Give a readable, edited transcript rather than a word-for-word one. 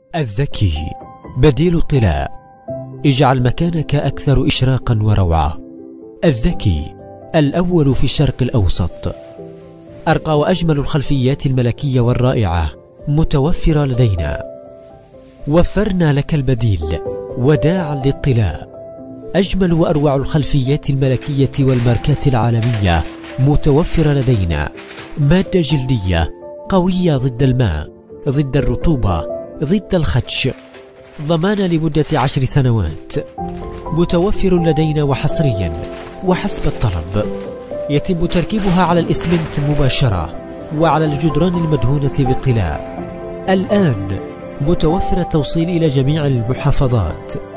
الذكي بديل الطلاء. اجعل مكانك أكثر إشراقا وروعة. الذكي الأول في الشرق الأوسط. أرقى وأجمل الخلفيات الملكية والرائعة متوفرة لدينا. وفرنا لك البديل وداعا للطلاء. أجمل وأروع الخلفيات الملكية والماركات العالمية متوفرة لدينا. مادة جلدية قوية ضد الماء، ضد الرطوبة، ضد الخدش. ضمان لمدة 10 سنوات. متوفر لدينا وحصريا وحسب الطلب. يتم تركيبها على الإسمنت مباشرة وعلى الجدران المدهونة بالطلاء. الآن متوفر التوصيل إلى جميع المحافظات.